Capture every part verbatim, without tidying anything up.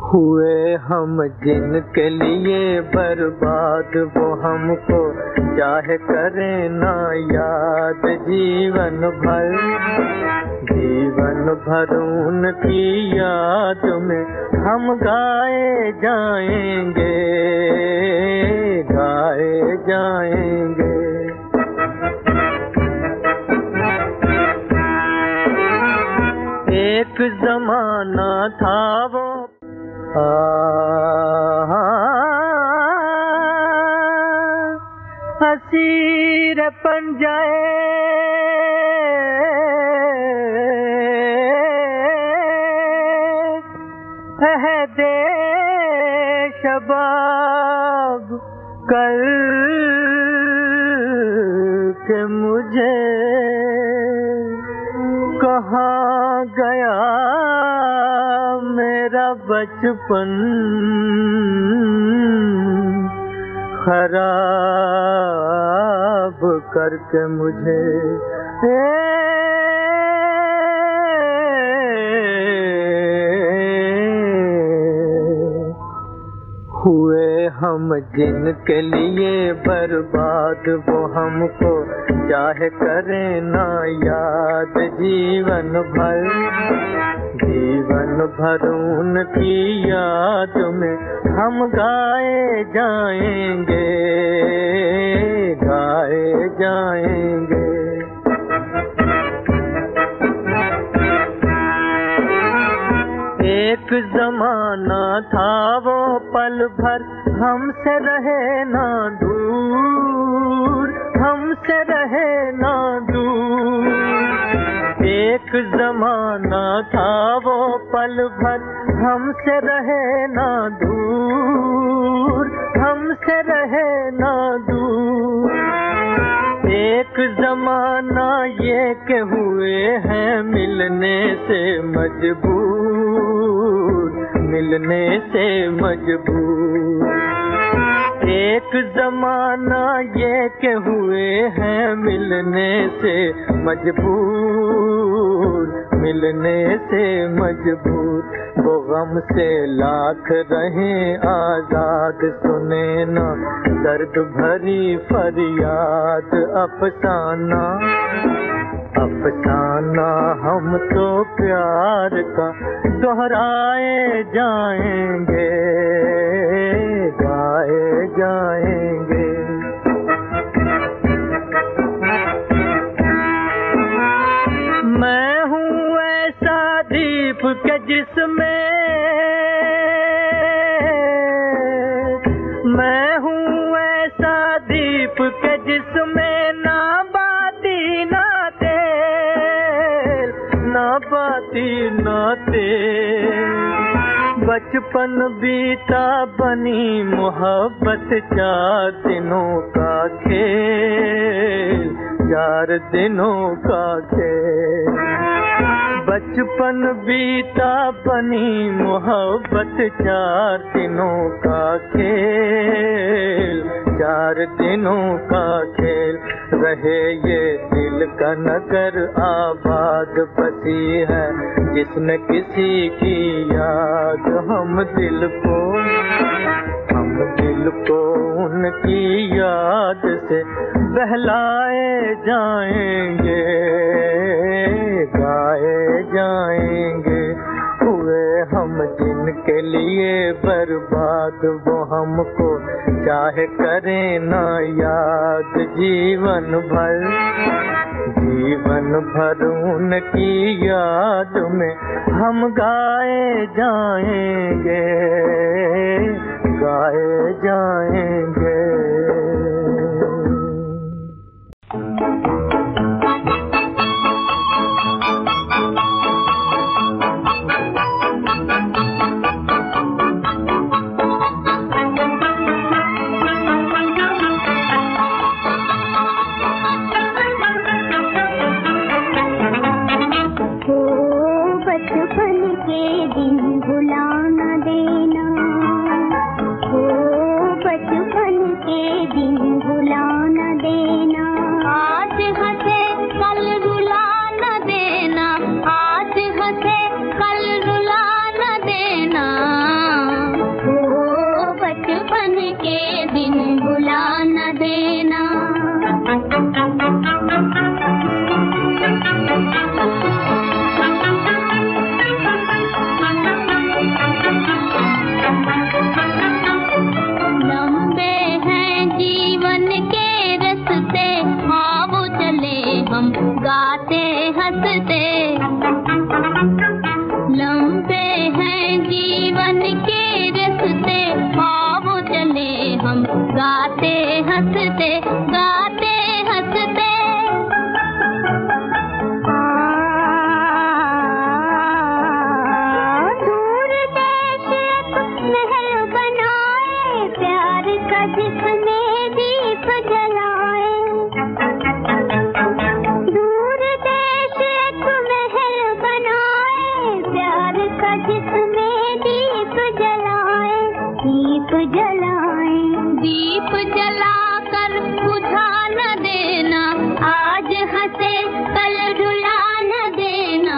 हुए हम जिनके लिए बर्बाद, वो हमको चाहे करें ना याद जीवन भर। जीवन भर उनकी याद में हम गाए जाएंगे, गाए जाएंगे। एक जमाना था वो हसीर पंजाए, दे शबाब कर के मुझे कहाँ गया मेरा बचपन, खराब करके मुझे। हुए हम जिनके लिए बर्बाद, वो हमको चाहे करें ना याद जीवन भर। जीवन भर उनकी याद में हम गाए जाएंगे, गाए जाएंगे। एक जमाना था वो पल भर हमसे रहे ना दूर, हमसे रहे ना दूर। एक जमाना था वो पल भर हमसे रहे ना दूर, हमसे रहे ना दूर। एक जमाना ये के हुए हैं मिलने से मजबूर, मिलने से मजबूर। एक जमाना ये के हुए हैं मिलने से मजबूर, मिलने से मजबूर। वो गम से लाख रहें आजाद, सुने ना दर्द भरी फरियाद। अफसाना अफसाना हम तो प्यार का दोहराए जाएंगे, गाए जाएंगे। मैं हूँ ऐसा दीप के जिसमें, मैं हूँ ऐसा दीप के जिसमें ना बाती ना तेल, ना बाती ना तेल। बचपन बीता बनी मोहब्बत चार दिनों का खेल, चार दिनों का खेल। बचपन बीता बनी मोहब्बत चार दिनों का खेल, चार दिनों का खेल। रहे ये दिल का नगर आबाद, बसी है जिसने किसी की याद। हम दिल को हम दिल को उनकी याद से बहलाए जाएंगे, गाए जाएंगे। हुए हम जिनके लिए बर्बाद, वो हमको चाहे करें ना याद जीवन भर। जीवन भर उनकी याद में हम गाए जाएंगे, गाए जाएंगे। बचपन के दिन भुला न देना, गाते हंसते गाते हंसते दूर देश एक महल बनाए प्यार का जिसमें दीप जलाए दूर देश एक महल बनाए प्यार का जिसमें दीप जलाए दीप जलाए दीप जलाकर बुझा न देना आज हंसे कल रुला न देना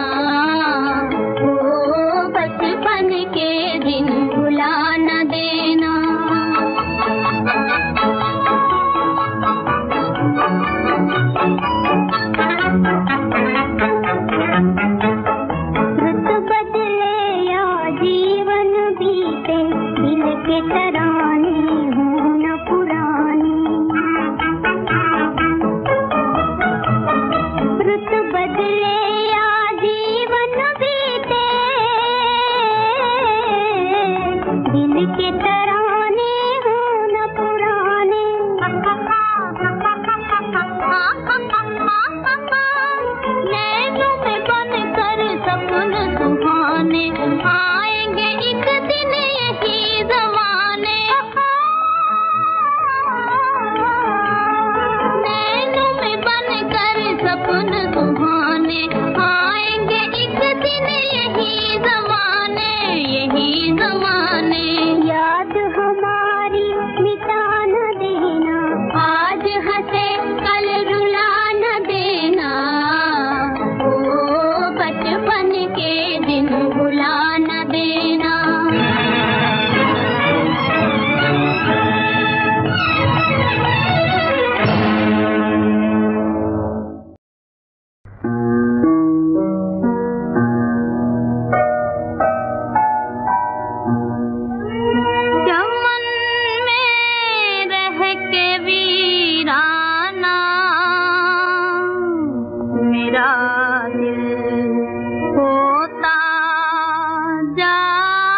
ओ बचपन के दिन भुला न देना रुत बदले या जीवन बीते दिल के तराने हों न पुराने रुत बदले या जीवन बीते दिल के तराने हों न पुराने नैनों में बन कर सपन सुहाने आएंगे एक दिन यही जमाने नैनों में बन कर सपन सुहाने आएंगे एक दिन यही जमाने यही जमाने याद हमारी मिटा न देना आज हंसे कल रुला न देना ओ बचपन के दिन भुला न देना चमन में रह के वीराना मेरा दिल होता जाता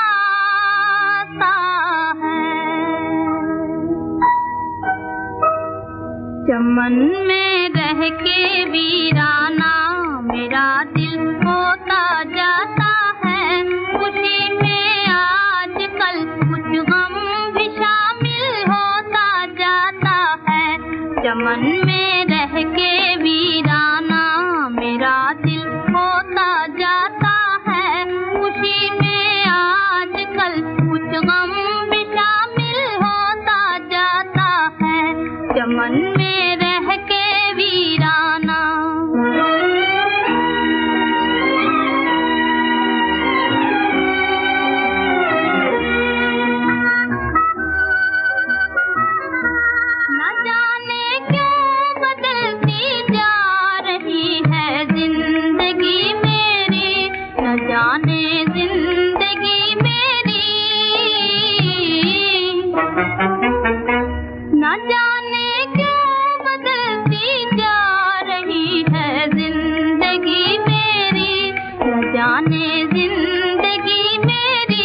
है चमन में रह के वीराना मेरा दिल होता जाता है खुशी में आजकल कुछ गम भी शामिल होता जाता है चमन में रह के वीराना मेरा दिल होता जाता है खुशी में आजकल कुछ गम भी शामिल होता जाता है चमन में रह के वीराना न जाने क्यों बदलती जा रही है जिंदगी मेरी न जाने जिंदगी मेरी न जाने क्यों बदलती जा रही है जिंदगी मेरी न जाने जिंदगी मेरी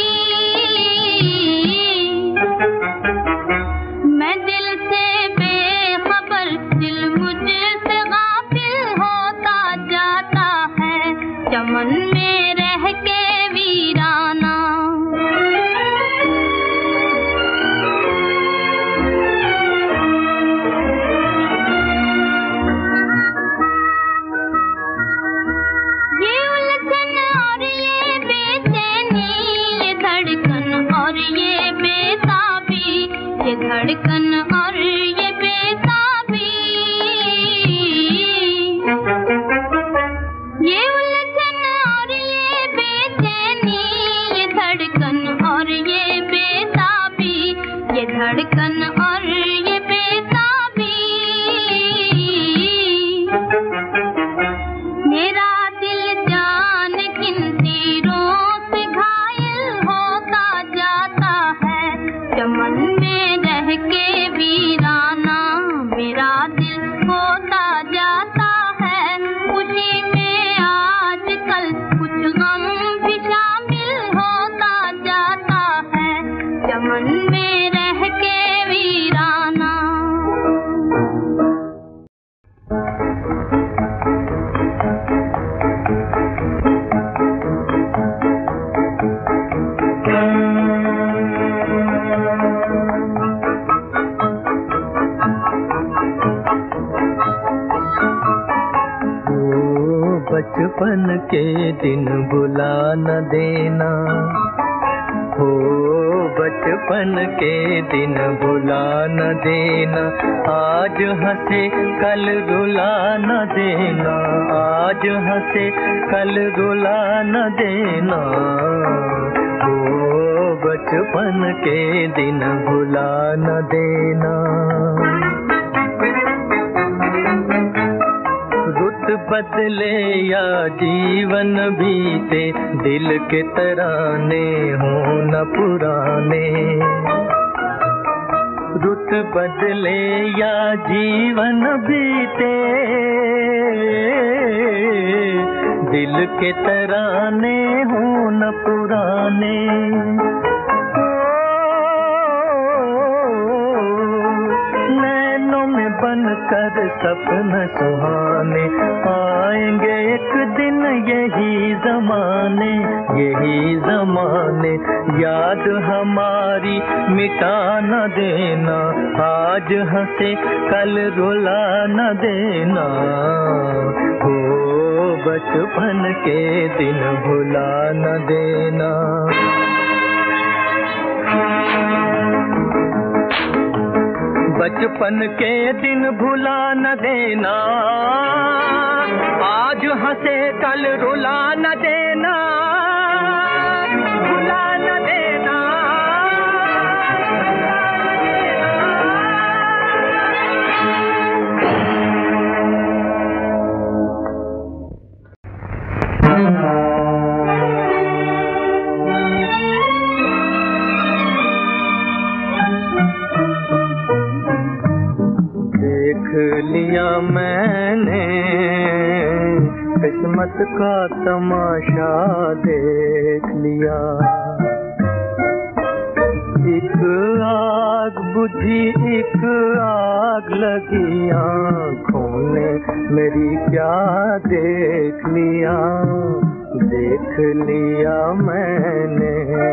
मैं दिल से बेखबर दिल मुझसे गाफिल होता जाता है चमन में रह के वीराना ये उलझन और ये बेचैनी ये धड़कन और ये बेताबी ये धड़कन और ये बेताबी ये उलझन और ये बेचैनी ये धड़कन और ये बेताबी ये धड़कन और ये बेताबी मेरा दिल जान किन तीरों से घायल होता जाता है चमन में रह के वीराना मेरा दिल होता जाता है खुशी में आजकल कुछ गम भी शामिल होता जाता है चमन में रह के भी बचपन के दिन भुला न देना, हो बचपन के दिन भुला न देना। आज हंसे कल रुला न देना, आज हंसे कल रुला न देना, हो बचपन के दिन भुला न देना। रुत बदले या जीवन बीते, दिल के तराने हो न पुराने। रुत बदले या जीवन बीते, दिल के तराने हो न पुराने। बनकर सपन सुहाने, आएंगे एक दिन यही जमाने, यही जमाने। याद हमारी मिटा न देना, आज हंसे कल रुला न देना, हो बचपन के दिन भुला न देना। बचपन के दिन भुला न देना, आज हंसे कल रुला न देना, भुला न देना। देख लिया मैंने किस्मत का तमाशा, देख लिया। एक आग बुझी एक आग लगी आँखों ने मेरी, क्या देख लिया, देख लिया मैंने।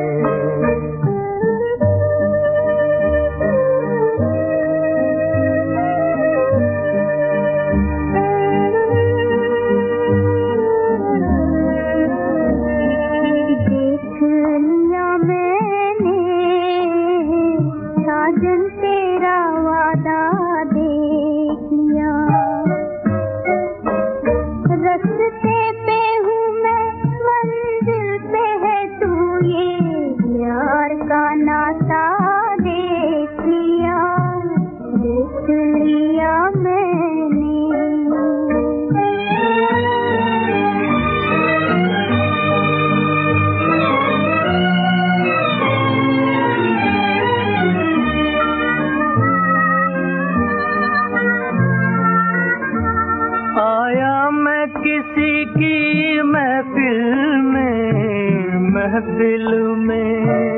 दिल में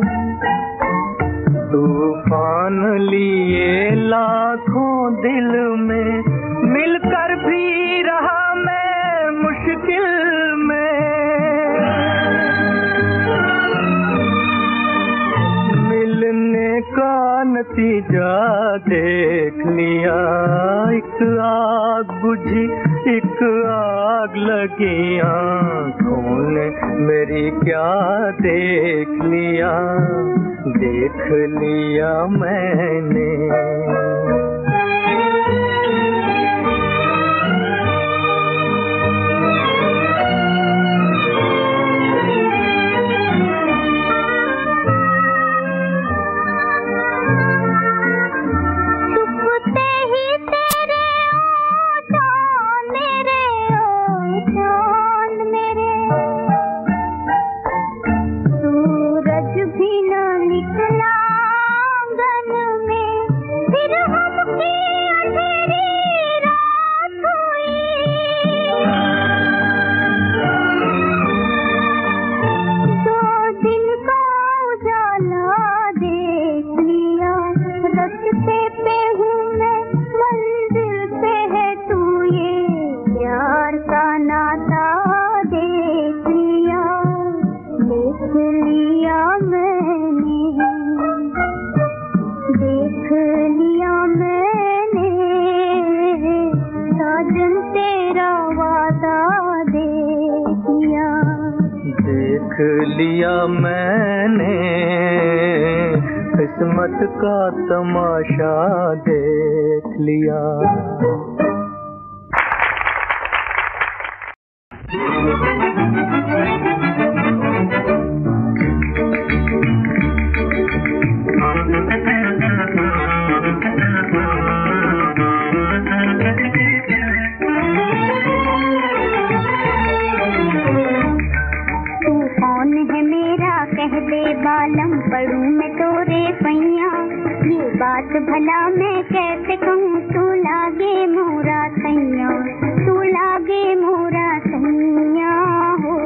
तूफान लिए लाखों दिल में, मिलकर भी रहा मैं मुश्किल में। मिलने का नतीजा देख लिया, एक आग बुझी एक आग लगी आँखों ने मेरी, क्या देख लिया, देख लिया मैंने। लिया मैंने। लिया मैंने, किस्मत का तमाशा देख लिया। कह दे बालम पढ़ूं मैं तोरे पैया, ये बात भला मैं कैसे कहूँ, तू लागे मोरा सैया, तू लागे मोरा सैया हो।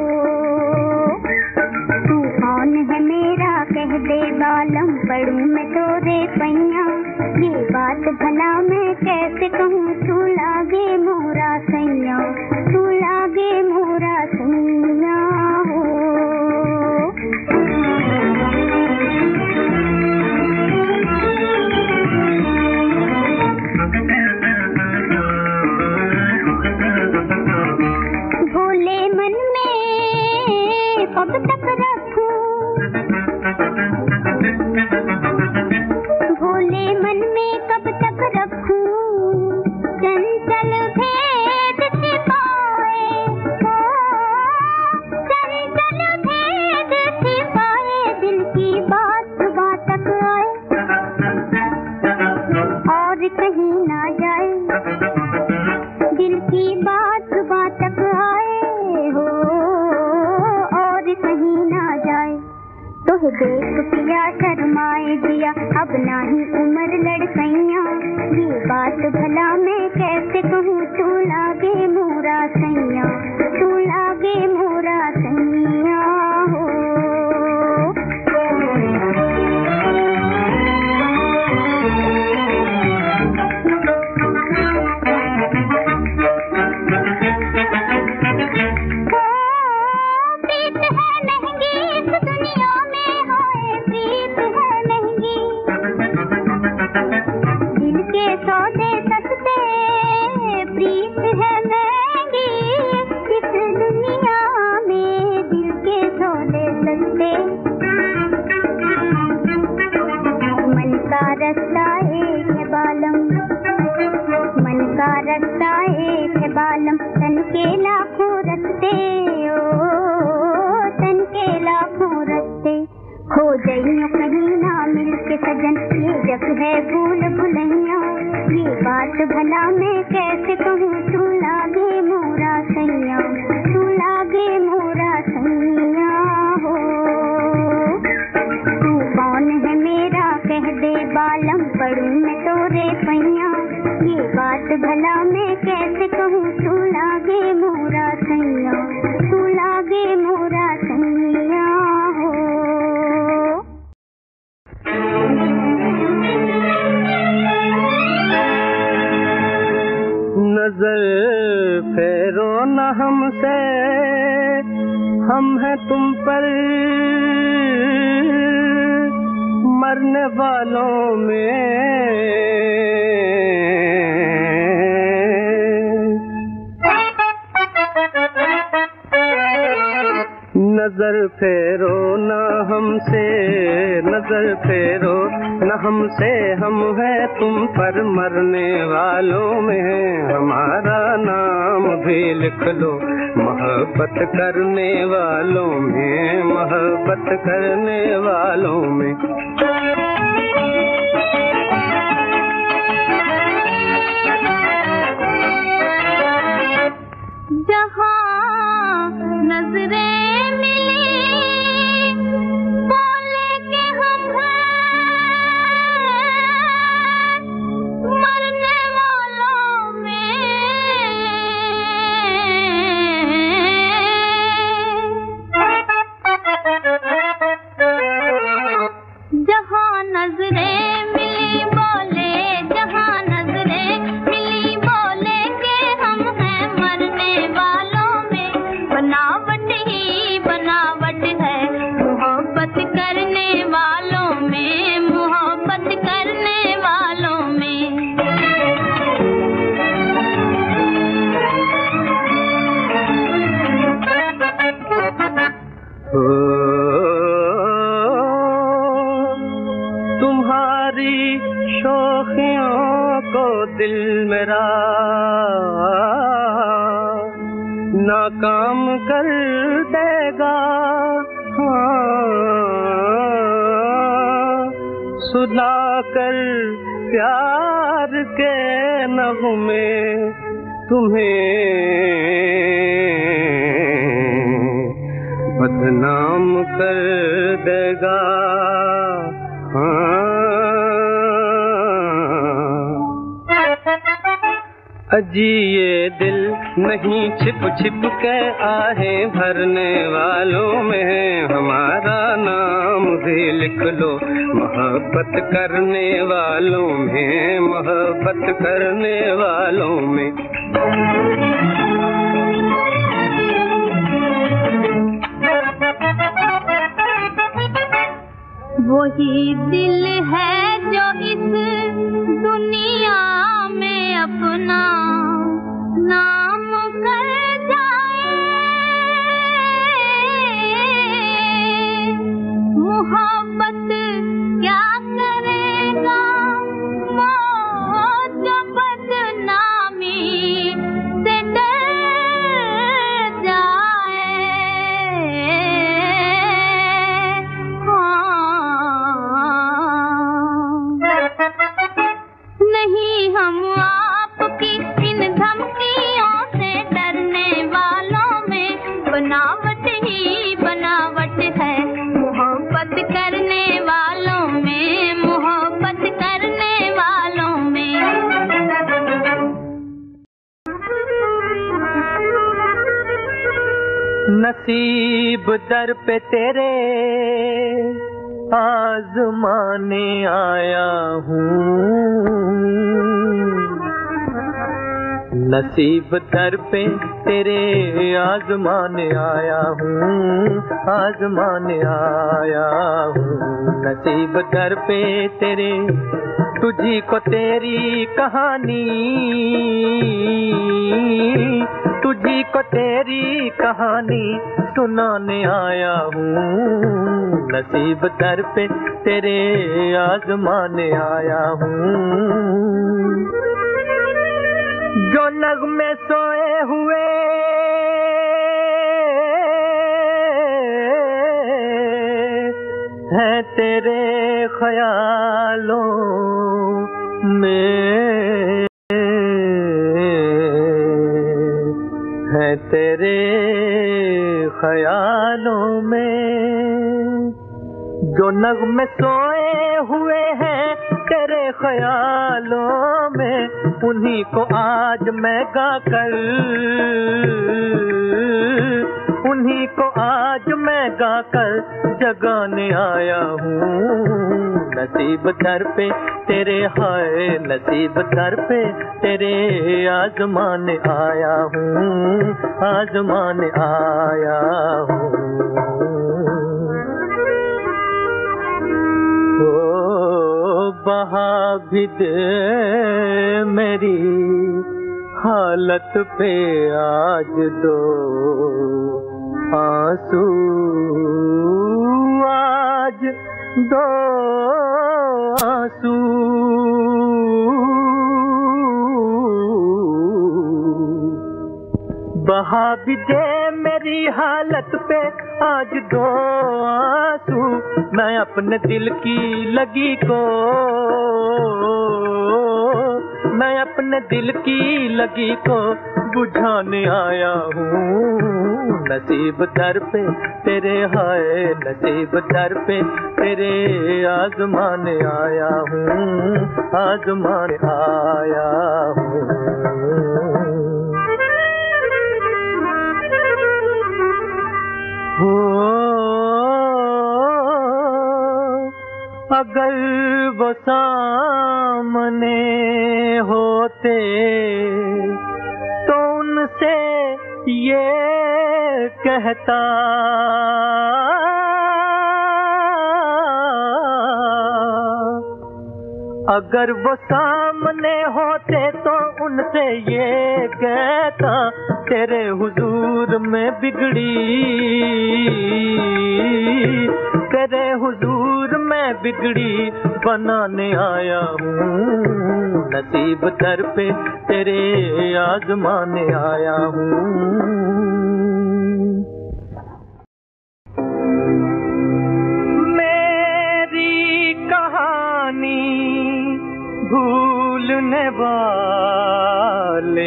तू कौन है मेरा कह दे बालम पढ़ूं मैं तोरे पैया, ये बात भला मैं कैसे कहूँ, तू लागे मोरा सैया, तू लागे मोरा सैया हो। भोले मन में कब तक रखूं, भोले मन में कब तक रखूं, चंचल भेद छिपाए हो, चंचल भेद छिपाए, दिल की बात बात तक आए और कहीं ना जाए, दिल की बात बात तक आए हो और कहीं ना जाए। तो देख पिया शर्माए दिया, अब ना ही उम्र लड़कैया, ये बात भला मैं कैसे कहूँ, तू लागे मोरा सैया, तू लागे मोरा सैया हो। रस्ता एक है बालम, तन के लाखों रस्ते, ओ तन के लाखों रस्ते, खो जाइयो कहीं ना मिल के सजन, ये जग है भूल भुलैया, ये बात भला मैं कैसे कहूँ, तू लागे मोरा सैया, तू लागे मोरा सैया हो। तू कौन है मेरा कह दे बालम पढ़ूं मैं तोरे पैया, ये बात भला मैं कैसे कहूँ, तू लागे मोरा सैया, तू लागे मोरा सैया हो। नजर फेरो न हमसे, हम हैं तुम पर मरने वालों में, नजर फेरो न हमसे, नजर फेरो न हमसे, हम हैं तुम पर मरने वालों में, हमारा नाम भी लिख लो मोहब्बत करने वालों में, मोहब्बत करने वालों में। जहाँ नजरें तुम्हारी शोखियों को दिल मेरा नाकाम कर देगा। सुना कर प्यार के नगमे तुम्हें बदनाम कर देगा। अजी ये दिल नहीं छिप छिप के आहें भरने वालों में हमारा नाम भी लिख लो। मोहब्बत करने वालों में, मोहब्बत करने वालों में। वही दिल है जो इस दुनिया में अपना नाम कर जाए। मोहब्बत क्या करेगा मौत बदनामी से डर जाए। नहीं हम आपकी इन धमकियों से डरने वालों में बनावट ही बनावट है। मोहब्बत करने वालों में, मोहब्बत करने वालों में। नसीब दर पे तेरे आज़माने आया हूँ। नसीब दर पे तेरे आज़माने आया हूँ, आज़माने आया हूँ। नसीब दर पे तेरे तुझी को तेरी कहानी, तुझी को तेरी कहानी सुनाने आया हूँ। नसीब दर पे तेरे आज़माने आया हूँ। जो नगमे सोए हुए हैं तेरे ख्यालों में, है तेरे ख्यालों में। जो नगमे सोए हुए हैं तेरे ख्यालों में, उन्हीं को आज मैं गा कर, उन्हीं को आज मैं गा कर जगाने आया हूँ। नसीब दर पे तेरे हाय, नसीब दर पे तेरे आज़माने आया हूँ, आज़माने आया हूँ। ओ बहा भी दे मेरी हालत पे आज दो आंसू, आज दो आंसू। बहा भी दे मेरी हालत पे आज दो आंसू। मैं अपने दिल की लगी को, मैं अपने दिल की लगी को बुझाने आया हूँ। नसीब दर पे तेरे हाय, नसीब दर पे तेरे आज़माने आया हूँ, आज़माने आया हूँ। हो अगर वो सामने होते तो उनसे ये कहता, अगर वो सामने होते तो उनसे ये कहता, तेरे हुजूर में बिगड़ी, तेरे हुजूर मैं बिगड़ी बनाने आया हूँ, नसीब दर पे तेरे आजमाने आया हूँ। मेरी कहानी भूलने वाले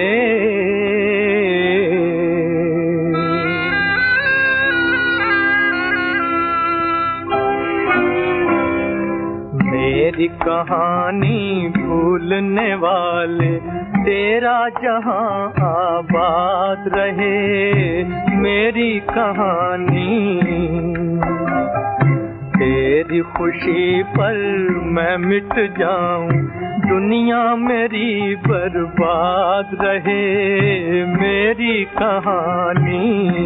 मेरी कहानी भूलने वाले, तेरा जहां आबाद रहे। मेरी कहानी तेरी खुशी पर मैं मिट जाऊं, दुनिया मेरी बर्बाद रहे। मेरी कहानी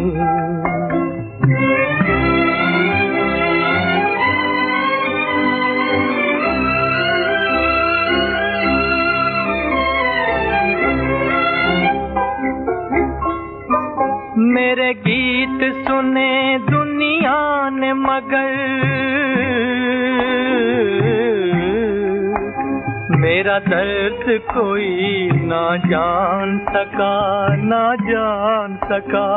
मेरे गीत सुने दुनिया ने मगर मेरा दर्द कोई ना जान सका, ना जान सका।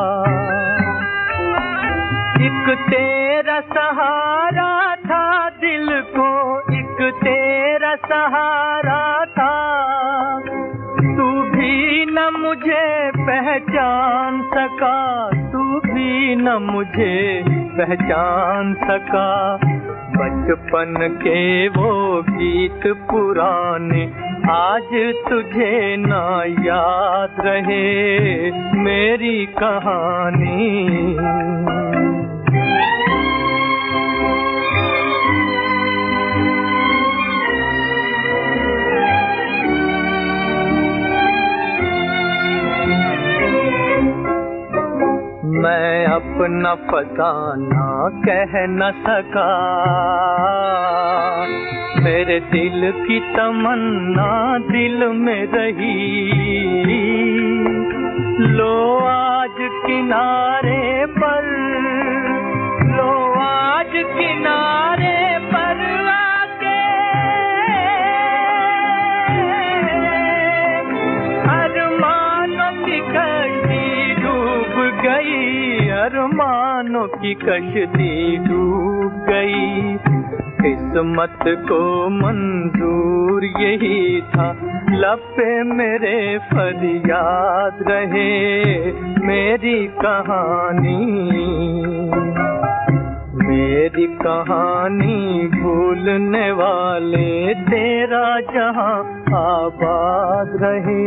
एक तेरा सहारा था दिल को, एक तेरा सहारा था, तू भी न मुझे पहचान सका, तू भी न मुझे पहचान सका। बचपन के वो गीत पुराने आज तुझे ना याद रहे। मेरी कहानी मैं अपना फसाना कह न सका, मेरे दिल की तमन्ना दिल में रही। लो आज किनारे पर, लो आज किनारे पर आके अरमानों की कश्ती डूब गई, अरमानों की कश्ती डूब गई। किस्मत को मंजूर यही था, लब पे मेरे फरियाद रहे। मेरी कहानी मेरी कहानी भूलने वाले, तेरा जहां आबाद रहे।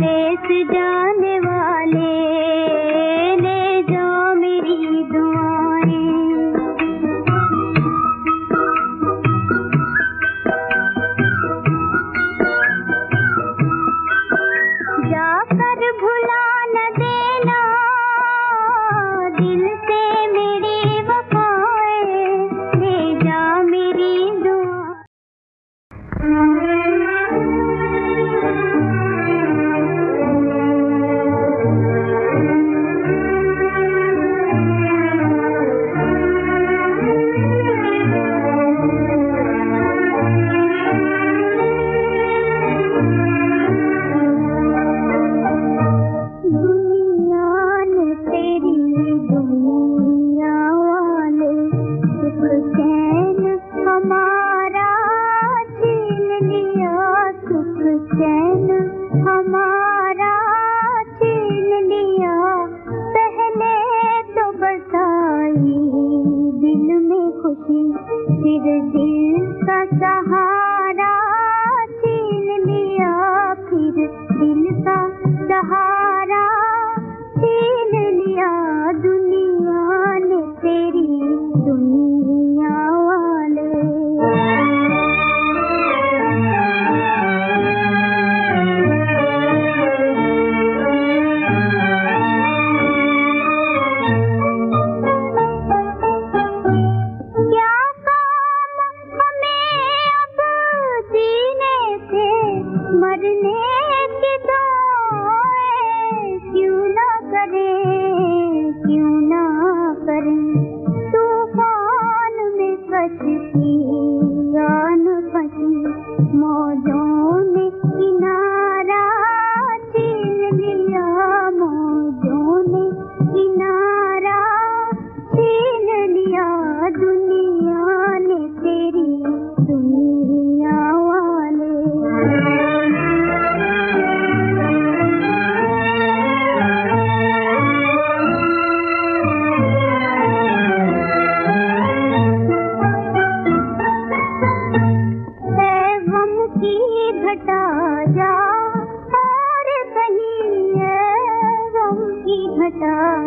परदेस जाने वाले ले जाओ मेरी दुआएं। जाकर भुला न देना दिल से मेरी वफाएं, ले जा मेरी दुआ। फिर दिल का सहारा छीन लिया, फिर दिल का सहारा छीन लिया, दुनिया ने तेरी दुनिया वाले। घटा